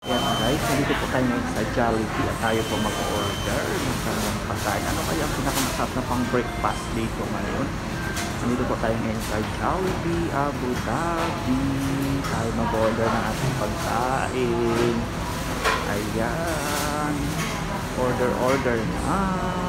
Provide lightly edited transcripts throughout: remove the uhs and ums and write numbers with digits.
Yan guys, nandito po tayo ngayon sa Jollibee at tayo po mag-order ng kanilang pagkain. Ano kaya ang pinakamasarap na pang breakfast dito ngayon? Nandito po tayo ngayon sa Jollibee, Abu Dhabi. Tayo mag-order ng ating pagkain. Ayan. Order na.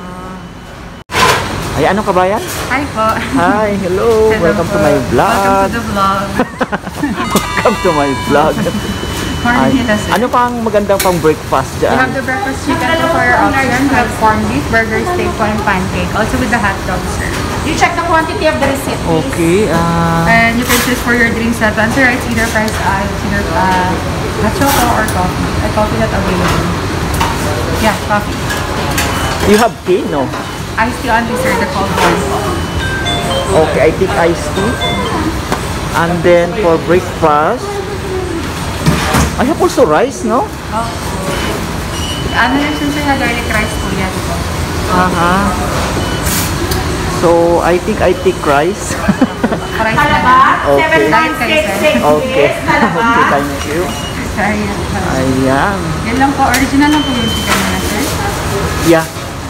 Ay, ano kabayan? Hi po. Hi, hello. Welcome to my vlog. Welcome to the vlog. Welcome to my vlog. Ay, ano pang magandang pang breakfast We dyan? have the breakfast chicken for your option. We have corned beef, burger, steak, and pancake. Also with the hot dog, sir. You check the quantity of the receipt, please. Okay, And you can choose for your drinks that one, sir. It's either fries, either hot choco or coffee. A coffee that available. Yeah, coffee. you have tea, no? Iced tea only, sir. The cold one. Okay, I think iced tea. And then for breakfast, I have also rice, no? Oh. Ano yung sir na garlic rice po yan po? So, I think I take rice. Rice na lang. Talaba, Okay. 7 times steak, steak, Okay. please. Talaba. Okay, thank you. Sorry. Ayan. Yan lang po. Original lang po yung chicken na, sir. Yeah.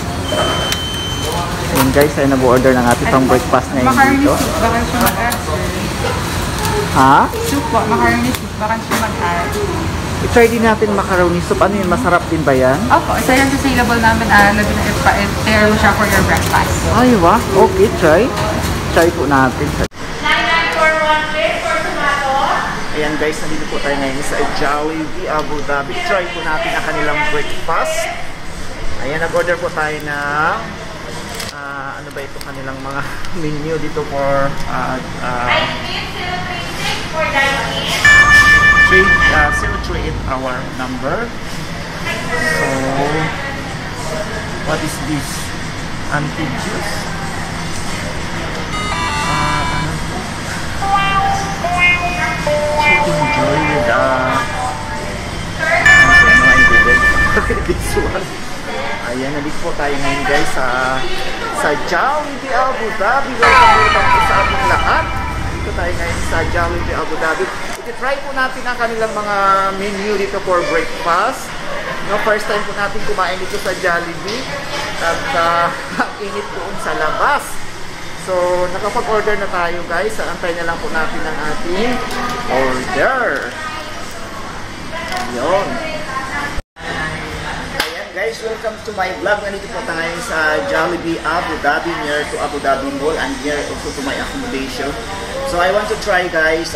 Ayan guys, ay nag-order ng ating pang breakfast ngayon Macaroni dito. soup. Baka siya mag-add, sir. Ha? Soup po. Macaroni soup. Baka siya mag-add. I-try din natin macaroni soup. Ano yun? Masarap din ba yan? Opo, isa yan sa saleable namin. Lagi na i-pair mo siya for your breakfast. Ay, wow. Okay, try. Try po natin. 9941 please for tomato. Ayan guys, nandito po tayo ngayon sa Jollibee, Abu Dhabi. Try po natin ang kanilang breakfast. Ayan, nag-order po tayo ng ano ba ito, kanilang mga menu dito for Ice cream 036 for dining. 038 our number. So, what is this? Anti-juice? Chicken joy with this one. Ayan, nandito po tayo ngayon guys sa Jollibee, Abu Dhabi. Welcome po sa ating lahat. Dito tayo ngayon sa Jollibee, Abu Dhabi. I-try po natin ang kanilang mga menu dito for breakfast. No, first time po natin kumain dito sa Jollibee. At ang init doon sa labas. So, nakapag-order na tayo guys. Antay na lang po natin ang ating order. Ayun. Guys, welcome to my vlog. Nandito po tayo sa Jollibee, Abu Dhabi, near to Abu Dhabi Mall and near also to my accommodation. So I want to try guys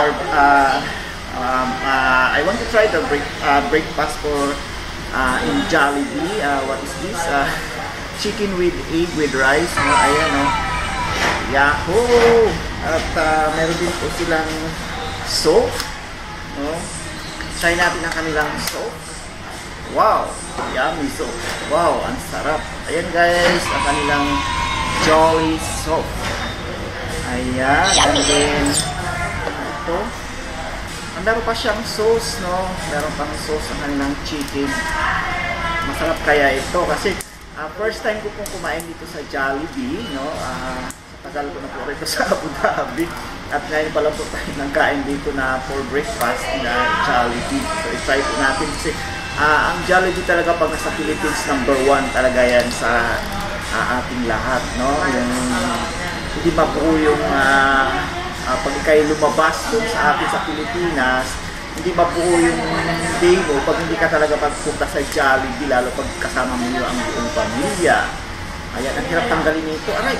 I want to try the breakfast for in Jollibee. What is this? Chicken with egg with rice. No? Ayan, no? Yahoo! At meron din po silang soup. No? Try natin ang kanilang soup. Wow! Yummy soup. Wow! Ang sarap. Ayan guys, ang kanilang Jolly soup. Ayan. And then, ito. Meron pa siyang sauce, no? Meron pang sauce ang kanilang chicken. Masarap kaya ito kasi first time ko pong kumain dito sa Jollibee, no? Tagal ko na po rito sa Abu Dhabi. At ngayon pala po tayo nagkain dito na for breakfast na Jollibee. So, i-try po natin kasi ang Jollibee talaga pag nasa Philippines, number 1 talaga yan sa ating lahat, no? Yung hindi mabuo yung pag ikay lumabas dun sa atin sa Pilipinas, hindi mabuo yung day mo pag hindi ka talaga pagpunta sa Jollibee, lalo pag kasama mo ang buong pamilya. Ayan, ang hirap tanggalin nito. Aray.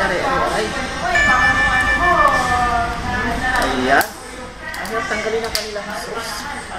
Ayan. Ang hirap tanggalin ang kanilang sauce.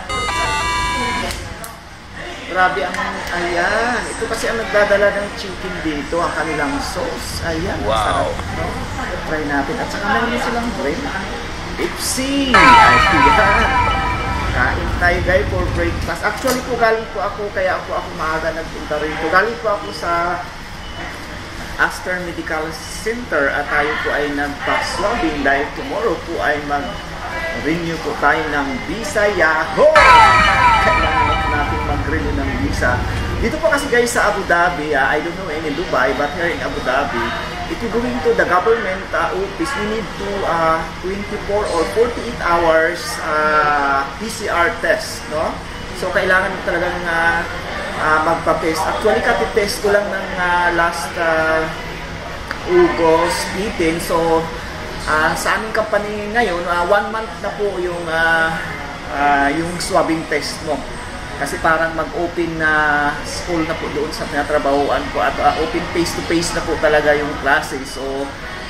Grabe ang, ayan. Ito kasi ang nagdadala ng chicken dito, ang kanilang sauce. Ayan. Wow. Sarap, no? Try natin. At saka meron din silang drink. Pepsi. Ayan. Kain tayo guys for breakfast. Actually po galing po ako, kaya ako maaga nagpunta rito. Galing po ako sa Aster Medical Center at tayo po ay nagpa-swabbing dahil tomorrow po ay mag-renew po tayo ng visa. Yahoo! Kailangan natin mag-renew ng visa. Dito po kasi guys sa Abu Dhabi, I don't know in Dubai, but here in Abu Dhabi, if you go into the government office, we need to 24 or 48 hours PCR test, no? So, kailangan mo talagang magpa-test. Actually, katitest ko lang ng last August 18. So, sa aming company ngayon, 1 month na po yung swabbing test mo. Kasi parang mag-open na school na po doon sa pinatrabahoan ko at open face-to-face na po talaga yung klase. So,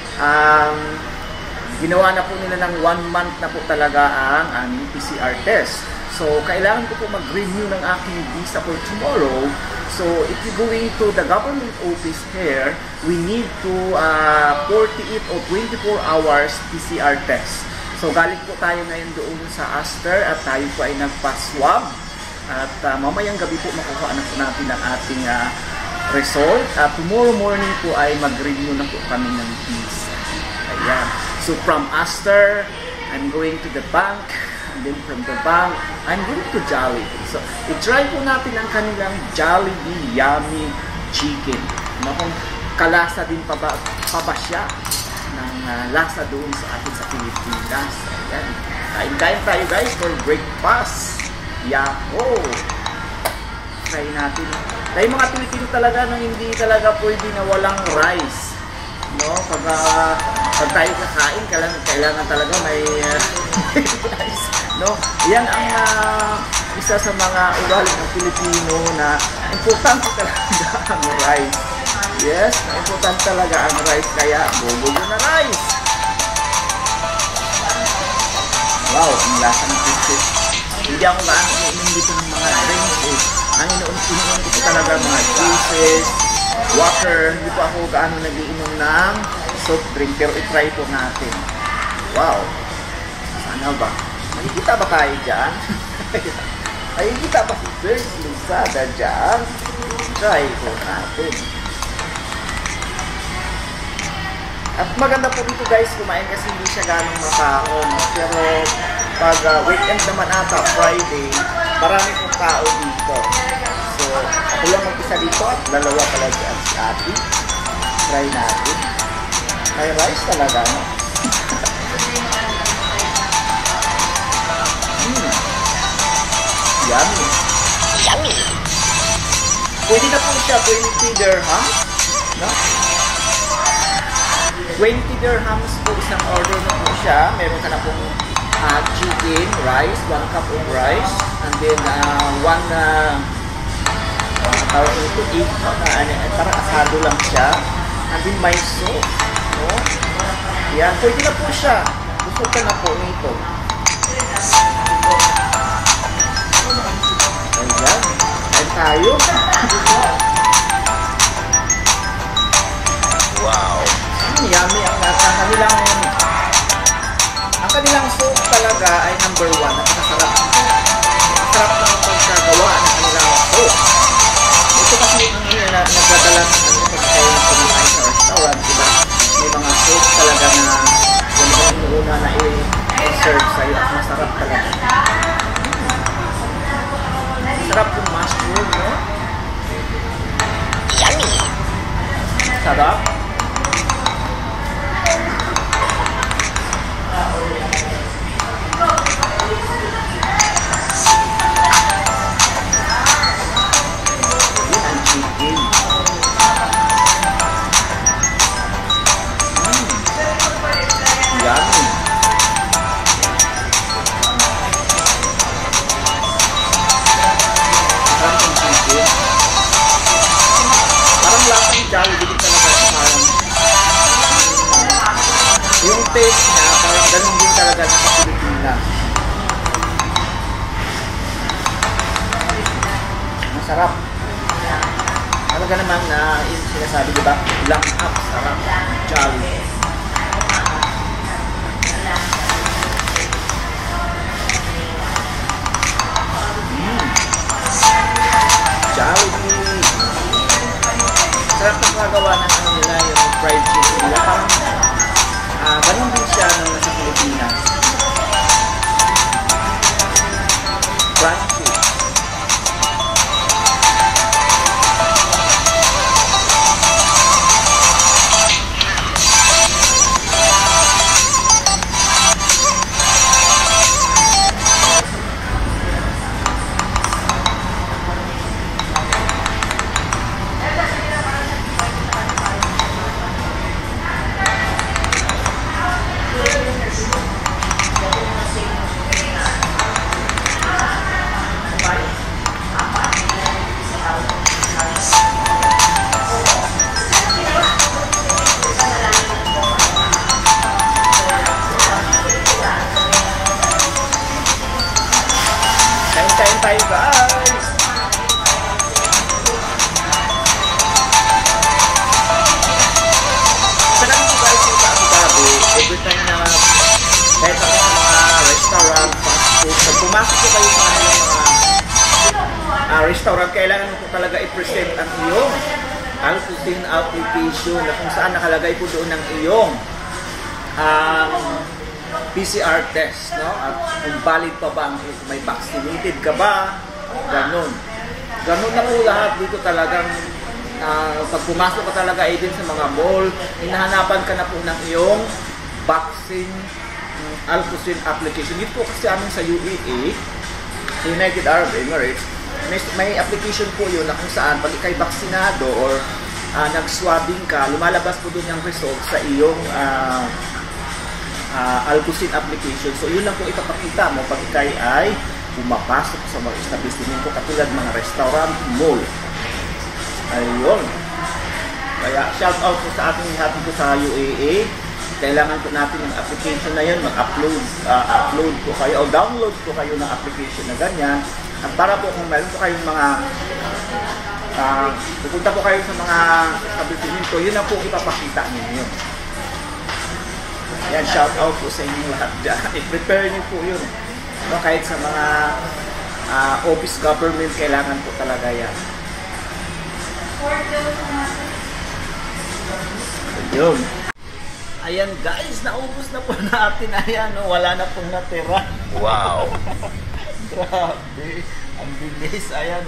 ginawa na po nila ng 1 month na po talaga ang aming PCR test. So, kailangan ko po mag-renew ng aking visa for tomorrow. So, if you're going to the government office here, we need to 48 or 24 hours PCR test. So, galing po tayo ngayon doon sa Aster at tayo po ay nagpa-swab. At mamayang gabi po makuha na po natin ang ating result. Tomorrow morning po ay mag-renew na po kami ng visa. Ayan. So, from Aster, I'm going to the bank. And then from the bank, I'm going to Jollibee. So, i-try po natin ang kanilang Jollibee Yummy Chicken. Kung kalasa din pa ba siya ng lasa doon sa atin sa Pilipinas. Ayan. Kain-kain tayo guys for breakfast. Yahoo! Try natin. Dahil mga Pilipino talaga nung hindi talaga pwede na walang rice. No? Pag tayo kakain, kailangan talaga may rice. No? Yan ang isa sa mga ugali ng Pilipino na importante talaga ang rice. Yes, importante talaga ang rice. Kaya, bubulo na rice. Wow, ang lasa ng pieces. Hindi ako gaano inumin dito ng mga drinks. Ang inumin ko talaga mga juices, water. Hindi po ako gaano nag-iinom ng soft drink. Pero i-try po natin. Wow. Sana ba? Makikita ba tayo dyan? Makikita ba si First Luzada dyan? Try po natin. At maganda po dito guys kumain kasi hindi siya ganong makaon. Pero pag weekend naman ata, Friday, marami pong tao dito. So, ako lang mag-isa dito at dalawa pala dyan si Ate. Try natin. May rice talaga, no? Yummy. Yummy. Pwede na po siya 20 dirhams, no? 20 dirhams po isang order na po siya. Meron ka na pong chicken, rice, 1 cup of rice, and then tawag nito, parang asado lang siya, and then may soup, no? Yan, pwede na po siya. Gusto ka na po nito. Ayan, kain tayo. Wow. Yummy ang kanilang soup talaga ay number 1 at masarap. Masarap ng pagkagawa ng kanilang soup. Ito kasi yung nagdadala ng pagkain na kumain sa restaurant, diba? May mga soup talaga na yung una na i-serve sa'yo at masarap talaga. Masarap yung mushroom, no? Yummy! Sarap. Yung taste niya, parang ganun din talaga sa Pilipinas. Masarap. Talaga naman na yung sinasabi, diba? Lang up, sarap, jolly. Jollibee. Sarap na magawa ng ano nila, yung fried chicken nila. Parang ganun din siya nung nasa Pilipinas. Crunchy. tayo guys. Saka nito guys yung sa Abu Dhabi, every time na kahit ako sa mga restaurant, fast food, pag pumasok ko kayo sa mga restaurant, kailangan mo talaga i-present ang iyong Al-Fusin application na kung saan nakalagay po doon ang iyong PCR test, no? At kung valid pa ba, may vaccinated ka ba, ganun. Ganun na po lahat dito talagang pag pumasok ka talaga din sa mga mall, hinahanapan ka na po ng iyong vaccine Al-Fusin application. Dito po kasi amin sa UAE, United Arab Emirates, may application po yun na kung saan pag ikay vaksinado or nag-swabbing ka, lumalabas po doon yung result sa iyong Al-Fusin application. So yun lang po ipapakita mo pag ikay ay pumapasok sa mga establishment ko katulad mga restaurant, mall. Ayun. Kaya shout out po sa ating lahat po sa UAE. Kailangan po natin yung application na yun, mag-upload po kayo o download po kayo ng application na ganyan. At para po kung meron po kayong mga pupunta po kayo sa mga establishment ko, yun ang po ipapakita ninyo. Ayan, shout out po sa inyo lahat dyan. I-prepare nyo po yun. So, kahit sa mga office government, kailangan po talaga yan. Ayun. Ayan guys, naubos na po natin. Ayan, wala na pong natira. Wow! Grabe. Ang bilis. Ayan,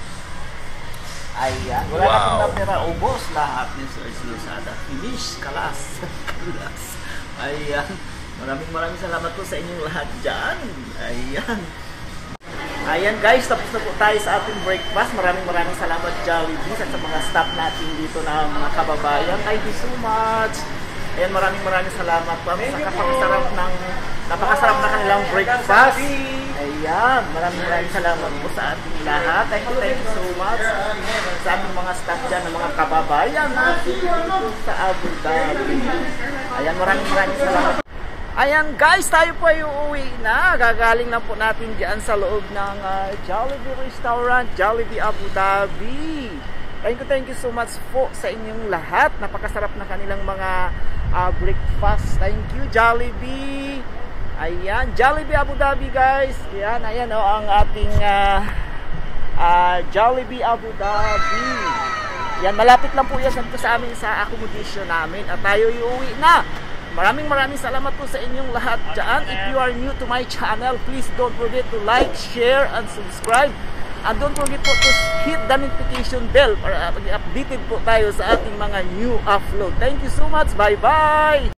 Ayan. Wala na pong natira. Ubos lahat ni Sir Lazada. Finish. Kalas. Kalas. Ayan. Maraming salamat po sa inyong lahat dyan. Ayan. Ayan guys, tapos na po tayo sa ating breakfast. Maraming salamat Jollibee at sa mga staff natin dito na mga kababayan. Thank you so much. Ayan, maraming salamat po napakasarap na kanilang breakfast. Ayan, maraming salamat po sa ating lahat. Thank you so much sa ating mga staff dyan, ng mga kababayan dito sa Abu Dhabi. Ayan, maraming salamat. Ayan guys, tayo po ay uuwi na. Gagaling lang po natin dyan sa loob ng Jollibee Restaurant, Jollibee Abu Dhabi. Thank you so much po sa inyong lahat. Napakasarap na kanilang mga breakfast. Thank you Jollibee. Ayan, Jollibee Abu Dhabi guys. Ayan ang ating Jollibee Abu Dhabi. Yan, malapit lang po yan sa amin sa accommodation namin. At tayo iuwi na. Maraming salamat po sa inyong lahat dyan. If you are new to my channel, please don't forget to like, share, and subscribe. And don't forget po to hit the notification bell para updated po tayo sa ating mga new upload. Thank you so much. Bye-bye!